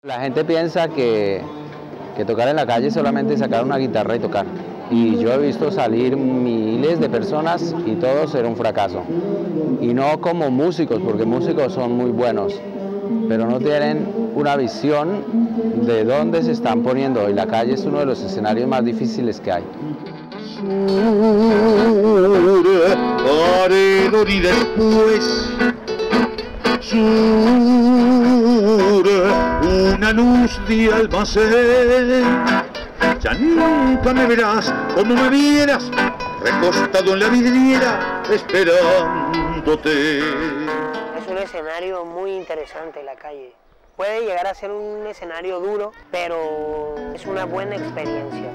La gente piensa que tocar en la calle es solamente sacar una guitarra y tocar. Y yo he visto salir miles de personas y todos era un fracaso. Y no como músicos, porque músicos son muy buenos, pero no tienen una visión de dónde se están poniendo. Y la calle es uno de los escenarios más difíciles que hay. Paredor y después una luz de almacén. Ya nunca me verás como me vieras, recostado en la vidriera esperándote. Es un escenario muy interesante la calle. Puede llegar a ser un escenario duro, pero es una buena experiencia.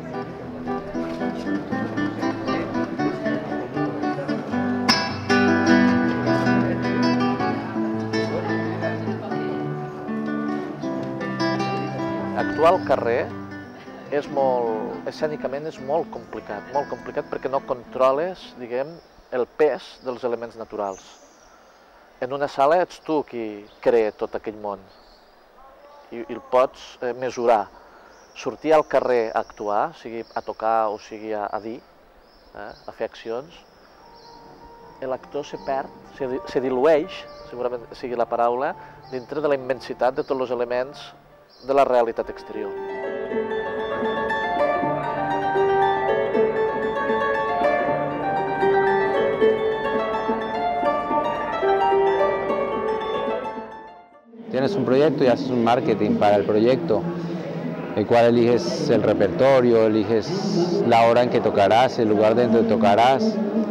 Actuar al carrer escènicament és molt complicat perquè no controles, diguem, el pes dels elements naturals. En una sala ets tu qui crea tot aquell món i el pots mesurar. Sortir al carrer a actuar, sigui a tocar o sigui a dir, a fer accions, l'actor se perd, se dilueix, segurament sigui la paraula, dintre de la immensitat de tots els elements de la realitat exterior. Tienes un proyecto y haces un marketing para el proyecto, el cual eliges el repertorio, eliges la hora en que tocarás, el lugar donde tocarás,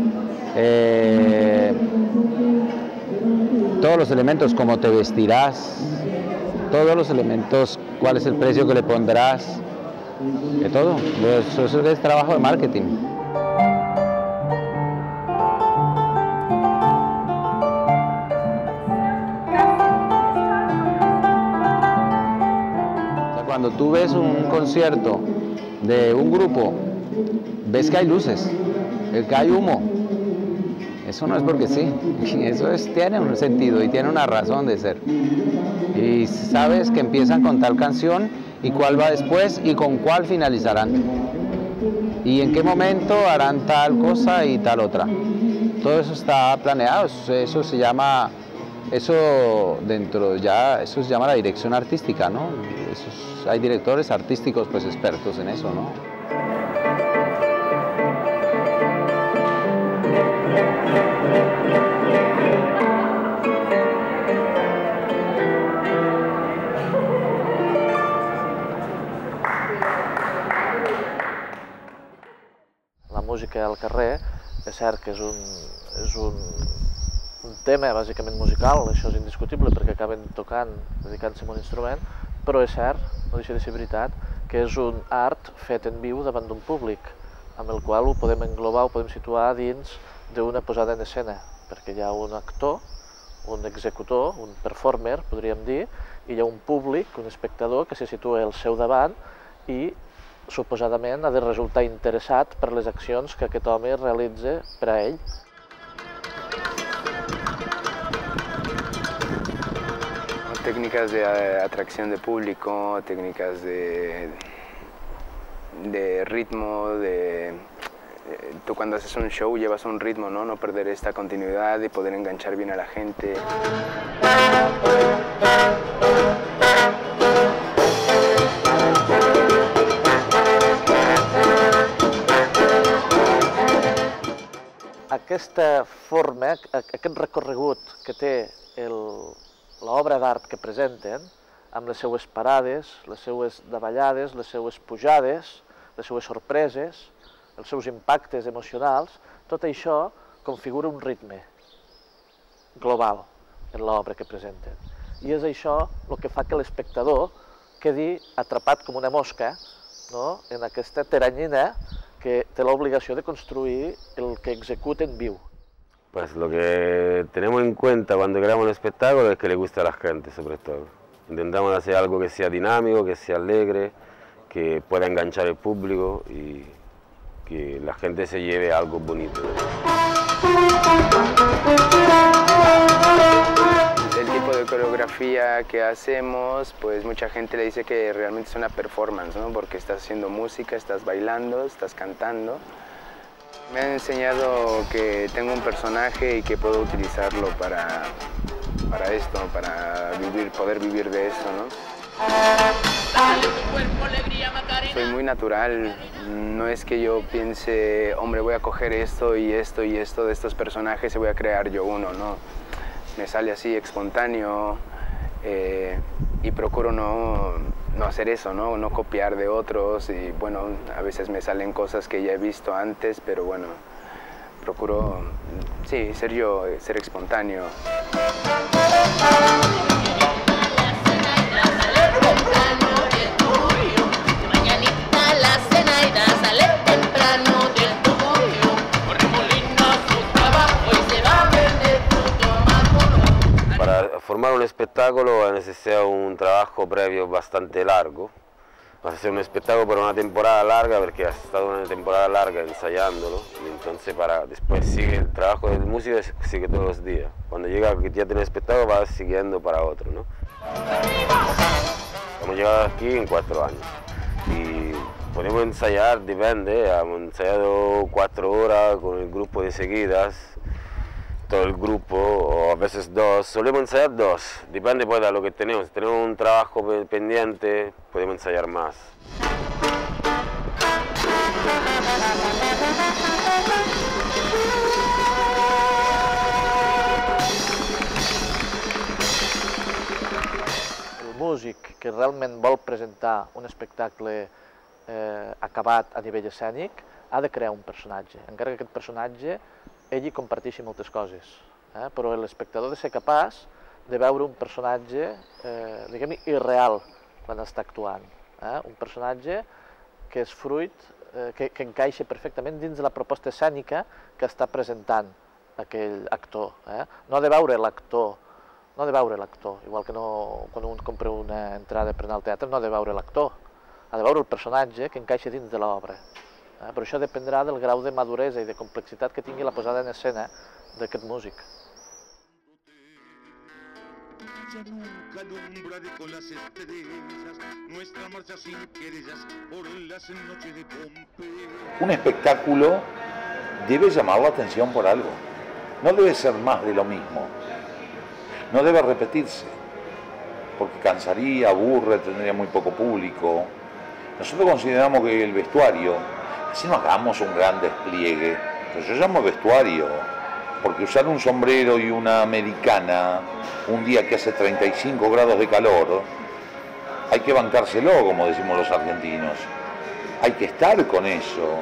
todos los elementos, cómo te vestirás, todos los elementos, cuál es el precio que le pondrás, de todo. Eso es trabajo de marketing. Cuando tú ves un concierto de un grupo, ves que hay luces, que hay humo. Eso no es porque sí, eso tiene un sentido y tiene una razón de ser. Y sabes que empiezan con tal canción y cuál va después y con cuál finalizarán. Y en qué momento harán tal cosa y tal otra. Todo eso está planeado, eso se llama, eso se llama la dirección artística, ¿no? Hay directores artísticos pues expertos en eso, ¿no? La música al carrer és cert que és un tema bàsicament musical, això és indiscutible perquè acaben tocant, dedicant-se a un instrument, però és cert, no deixa de ser veritat, que és un art fet en viu davant d'un públic, amb el qual ho podem englobar, ho podem situar dins d'una posada en escena, perquè hi ha un actor, un executor, un performer, podríem dir, i hi ha un públic, un espectador, que se situa al seu davant i suposadament ha de resultar interessat per les accions que aquest home realitza per a ell. Técnicas de atracción de público, técnicas de ritmo, tú cuando haces un show llevas un ritmo, ¿no? No perder esta continuidad y poder enganchar bien a la gente. Aquesta forma, aquest recorregut que té l'obra d'art que presenten, amb les seues parades, les seues davallades, les seues pujades, les seues sorpreses, els seus impactes emocionals, tot això configura un ritme global en l'obra que presenten. I és això el que fa que l'espectador quedi atrapat com una mosca en aquesta teranyina que té l'obligació de construir el que executa en viu. Pues lo que tenemos en cuenta cuando creamos un espectáculo es que le guste a la gente, sobre todo. Intentamos hacer algo que sea dinámico, que sea alegre, que pueda enganchar al público y que la gente se lleve algo bonito. El tipo de coreografía que hacemos, pues mucha gente le dice que realmente es una performance, ¿no? Porque estás haciendo música, estás bailando, estás cantando. Me han enseñado que tengo un personaje y que puedo utilizarlo para esto, para poder vivir de eso, ¿no? Soy muy natural, no es que yo piense, hombre, voy a coger esto y esto y esto de estos personajes y voy a crear yo uno, ¿no? Me sale así espontáneo y procuro no hacer eso, ¿no? No copiar de otros y bueno, a veces me salen cosas que ya he visto antes, pero bueno, procuro, sí, ser yo, ser espontáneo. Para formar un espectáculo necesita un trabajo previo bastante largo. Vas a hacer un espectáculo por una temporada larga porque has estado una temporada larga ensayándolo y entonces después sigue el trabajo del músico, sigue todos los días. Cuando llega que ya tiene espectáculo vas siguiendo para otro, ¿no? Hemos llegado aquí en 4 años y podemos ensayar, depende, hemos ensayado 4 horas con el grupo de seguidas, todo el grupo, o a veces 2, solemos ensayar 2, depende pues de lo que tenemos. Si tenemos un trabajo pendiente, podemos ensayar más. El músic que realment vol presentar un espectacle acabat a nivell escènic ha de crear un personatge, encara que aquest personatge ell hi comparteixi moltes coses, però l'espectador ha de ser capaç de veure un personatge, diguem-ne, irreal quan està actuant, un personatge que és fruit, que encaixa perfectament dins de la proposta escènica que està presentant aquell actor. No ha de veure l'actor, igual que quan un compra una entrada per anar al teatre, no ha de veure l'actor, ha de veure el personatge que encaixa dins de l'obra. Però això dependrà del grau de maduresa i de complexitat que tingui la posada en escena d'aquest músic. Un espectáculo debe llamar la atención por algo, no debe ser más de lo mismo, no debe repetirse, porque cansaría, aburre, tendría muy poco público. Nosotros consideramos que el vestuario, así no hagamos un gran despliegue, pero yo llamo vestuario, porque usar un sombrero y una americana un día que hace 35 grados de calor, hay que bancárselo, como decimos los argentinos. Hay que estar con eso,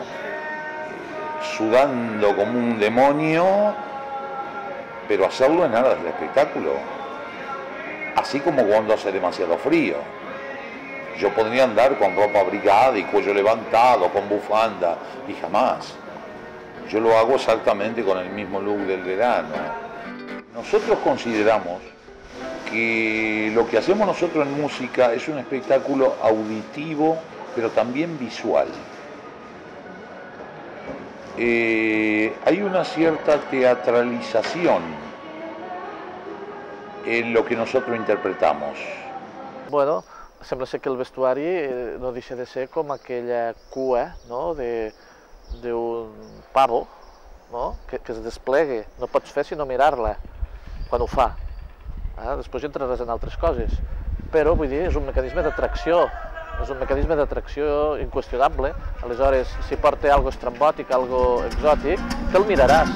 sudando como un demonio, pero hacerlo en aras del espectáculo. Así como cuando hace demasiado frío. Yo podría andar con ropa abrigada y cuello levantado, con bufanda, y jamás. Yo lo hago exactamente con el mismo look del verano. Nosotros consideramos que lo que hacemos nosotros en música es un espectáculo auditivo, pero también visual. Hay una cierta teatralización en lo que nosotros interpretamos. Bueno, sembla ser que el vestuari no deixa de ser com aquella cua, no?, d'un pavo, no?, que es desplegue. No pots fer sinó mirar-la quan ho fa. Després hi entraràs en altres coses, però vull dir, és un mecanisme d'atracció, inqüestionable. Aleshores, si porta algo estrambòtic, algo exòtic, te'l miraràs.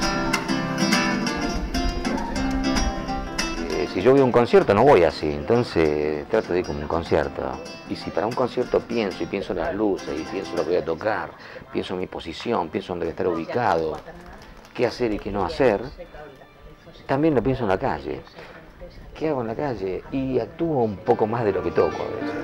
Si yo voy a un concierto no voy así, entonces trato de ir como un concierto. Y si para un concierto pienso en las luces, y pienso lo que voy a tocar, pienso en mi posición, pienso en dónde estar ubicado, qué hacer y qué no hacer, también lo pienso en la calle. ¿Qué hago en la calle? Y actúo un poco más de lo que toco a veces.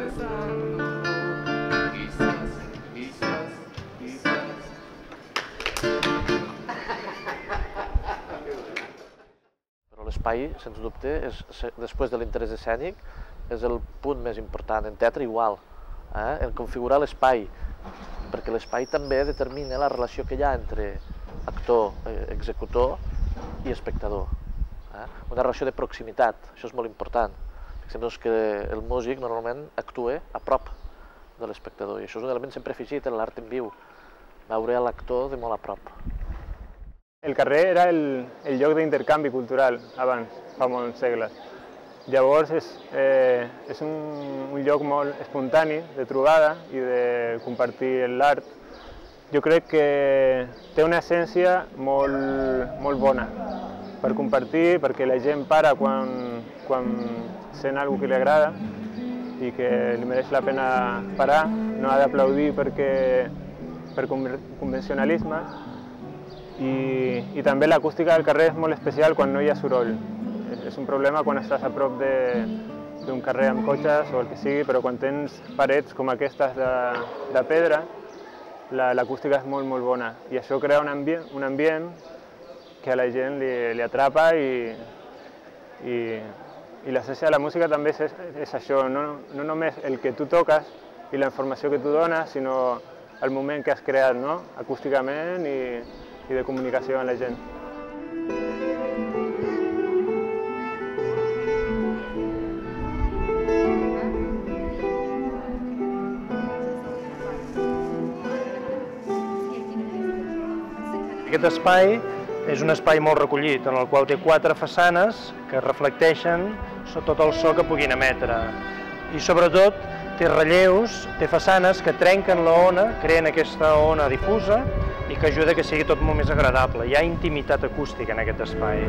L'espai, sens dubte, després de l'interès escènic, és el punt més important. En teatre igual, en configurar l'espai, perquè l'espai també determina la relació que hi ha entre actor, executor i espectador. una relació de proximitat, això és molt important. Fixem-nos que el músic normalment actua a prop de l'espectador i això és un element sempre afegit en l'art en viu, veure l'actor de molt a prop. El carrer era el lloc d'intercanvi cultural abans, fa molts segles. Llavors és un lloc molt espontani de trobada i de compartir l'art. Jo crec que té una essència molt bona per compartir, perquè la gent para quan sent alguna que li agrada i que li mereix la pena parar, no ha d'aplaudir per convencionalisme. I també l'acústica del carrer és molt especial quan no hi ha soroll. És un problema quan estàs a prop d'un carrer amb cotxes o el que sigui, però quan tens parets com aquestes de pedra, l'acústica és molt bona. I això crea un ambient que a la gent li atrapa i l'essència de la música també és això, no només el que tu toques i la informació que tu dones, sinó el moment que has creat, no? Acústicament i de comunicació amb la gent. Aquest espai és un espai molt recollit, en el qual té 4 façanes que reflecteixen tot el so que puguin emetre. I sobretot té relleus, té façanes que trenquen la ona, creen aquesta ona difusa i que ajuda que sigui tot molt més agradable. Hi ha intimitat acústica en aquest espai.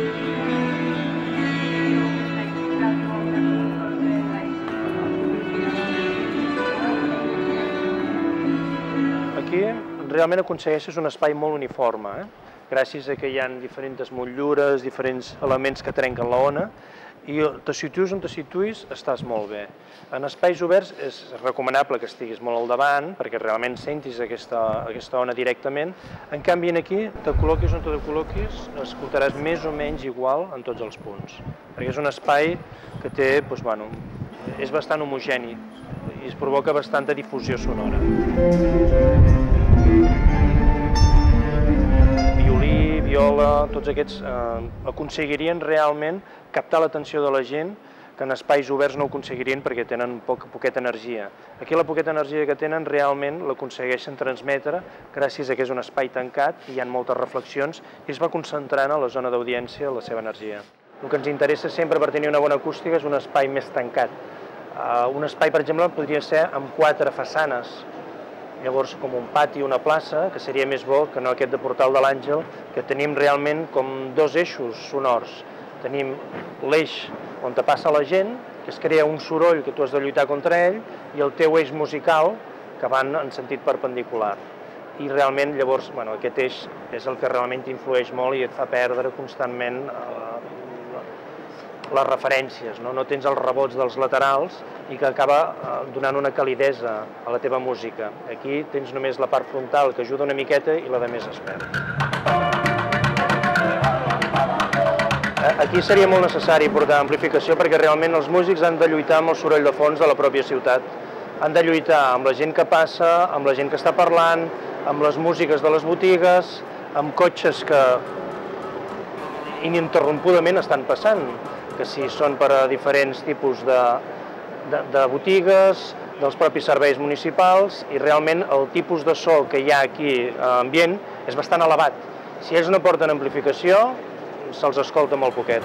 Aquí realment aconsegueixes un espai molt uniforme, gràcies a que hi ha diferents motllures, diferents elements que trenquen la ona, i te situïs on te situïs, estàs molt bé. En espais oberts és recomanable que estiguis molt al davant, perquè realment sentis aquesta ona directament. En canvi, aquí, te col·loquis on te col·loquis, escoltaràs més o menys igual en tots els punts. Perquè és un espai que té, és bastant homogeni i es provoca bastanta difusió sonora. Violí, viola, tots aquests aconseguirien realment captar l'atenció de la gent que en espais oberts no ho aconseguirien perquè tenen poqueta energia. Aquí la poqueta energia que tenen realment l'aconsegueixen transmetre gràcies a que és un espai tancat, hi ha moltes reflexions i es va concentrant a la zona d'audiència la seva energia. El que ens interessa sempre per tenir una bona acústica és un espai més tancat. Un espai, per exemple, podria ser amb 4 façanes. Llavors, com un pati o una plaça, que seria més bo que no aquest de Portal de l'Àngel, que tenim realment com 2 eixos sonors. Tenim l'eix on te passa la gent, que es crea un soroll que tu has de lluitar contra ell, i el teu eix musical, que van en sentit perpendicular. I realment, llavors, aquest eix és el que realment t'influeix molt i et fa perdre constantment les referències, no tens els rebots dels laterals i que acaba donant una calidesa a la teva música. Aquí tens només la part frontal que ajuda una miqueta i la de més es perd. Aquí seria molt necessari portar amplificació perquè realment els músics han de lluitar amb el soroll de fons de la pròpia ciutat. Han de lluitar amb la gent que passa, amb la gent que està parlant, amb les músiques de les botigues, amb cotxes que ininterrompudament estan passant, que si són per a diferents tipus de botigues, dels propis serveis municipals, i realment el tipus de so que hi ha aquí ambient és bastant elevat. Si ells no porten amplificació, se'ls escolta molt poquet.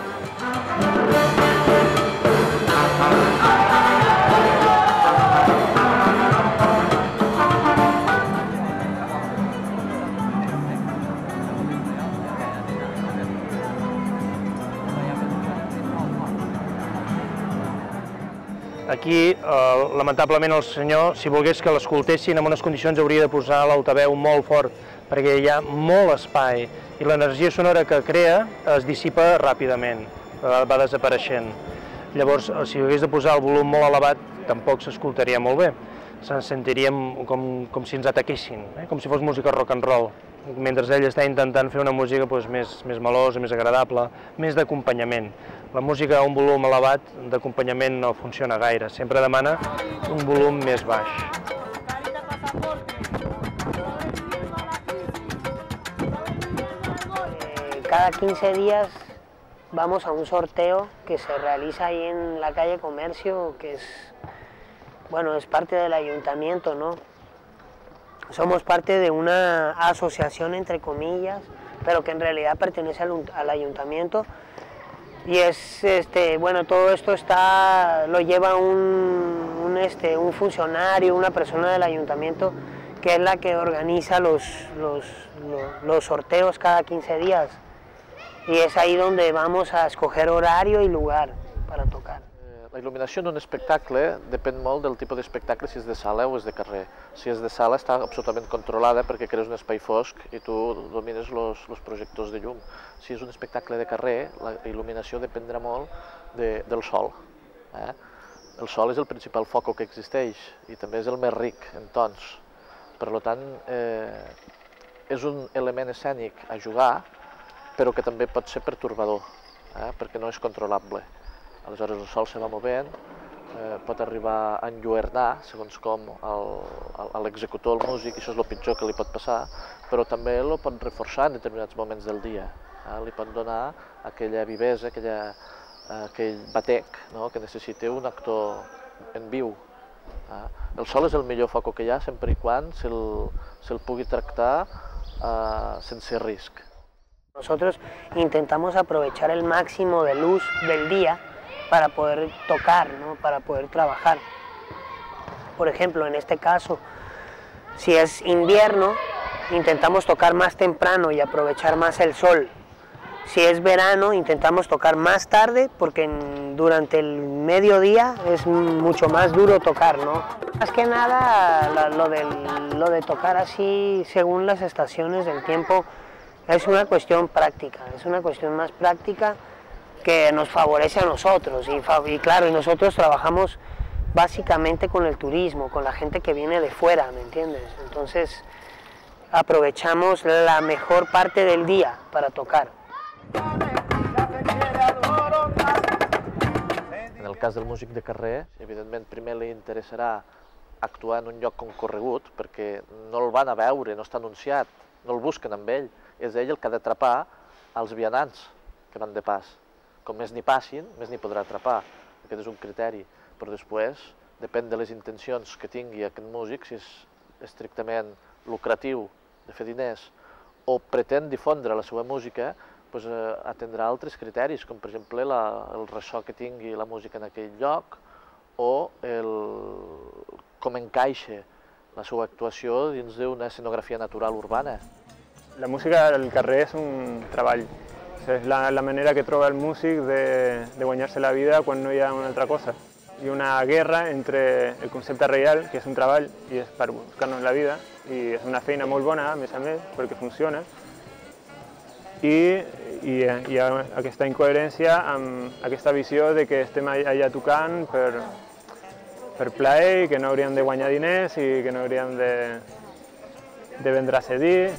Aquí, lamentablement, el senyor, si volgués que l'escoltessin en unes condicions, hauria de posar l'altaveu molt fort, perquè hi ha molt espai i l'energia sonora que crea es dissipa ràpidament, va desapareixent. Llavors, si hagués de posar el volum molt elevat, tampoc s'escoltaria molt bé. Se'ns sentiríem com si ens ataquessin, com si fos música rock and roll, mentre ell està intentant fer una música més melosa, més agradable, més d'acompanyament. La música a un volum elevat d'acompanyament no funciona gaire, sempre demana un volum més baix. Cada 15 días vamos a un sorteo que se realiza ahí en la calle Comercio, que es, bueno, es parte del ayuntamiento, ¿no? Somos parte de una asociación, entre comillas, pero que en realidad pertenece al ayuntamiento. Y es, bueno, todo esto lo lleva un funcionario, una persona del ayuntamiento, que es la que organiza los sorteos cada 15 días. Y es ahí donde vamos a escoger horario y lugar para tocar. La il·luminació d'un espectacle depèn molt del tipus d'espectacle, si és de sala o és de carrer. Si és de sala està absolutament controlada perquè crees un espai fosc i tu domines els projectors de llum. Si és un espectacle de carrer, la il·luminació dependrà molt del sol. El sol és el principal foco que existeix i també és el més ric en tons. Per tant, és un element escènic a jugar, però que també pot ser pertorbador, perquè no és controlable. Aleshores el sol se va movent, pot arribar a enlluernar, segons com, l'executor, el músic, i això és el pitjor que li pot passar, però també el pot reforçar en determinats moments del dia. Li pot donar aquella vivesa, aquell batec que necessita un actor en viu. El sol és el millor foco que hi ha, sempre i quan se'l pugui tractar sense risc. Nosotros intentamos aprovechar el máximo de luz del día para poder tocar, ¿no? Para poder trabajar. Por ejemplo, en este caso, si es invierno, intentamos tocar más temprano y aprovechar más el sol. Si es verano, intentamos tocar más tarde porque durante el mediodía es mucho más duro tocar, ¿no? Más que nada, lo de tocar así según las estaciones del tiempo es una cuestión práctica, es una cuestión más práctica que nos favorece a nosotros y claro, y nosotros trabajamos básicamente con el turismo, con la gente que viene de fuera, ¿me entiendes? Entonces aprovechamos la mejor parte del día para tocar. En el cas del músic de carrer, evidentment primer li interessarà actuar en un lloc concorregut perquè no el van a veure, no està anunciat, no el busquen amb ell, és ell el que ha d'atrapar els vianants que van de pas. Com més n'hi passin, més n'hi podrà atrapar. Aquest és un criteri. Però després, depèn de les intencions que tingui aquest músic, si és estrictament lucratiu de fer diners o pretén difondre la seva música, doncs atendrà altres criteris, com per exemple el ressò que tingui la música en aquell lloc o com encaixa la seva actuació dins d'una escenografia natural urbana. La música al carrer és un treball. És la manera que troba el músic de guanyar-se la vida quan no hi ha una altra cosa. Hi ha una guerra entre el concepte real, que és un treball i és per buscar-nos la vida, i és una feina molt bona, a més, perquè funciona, i hi ha aquesta incoherència amb aquesta visió de que estem allà tocant per plaer i que no hauríem de guanyar diners i que no hauríem de vendre a cedir.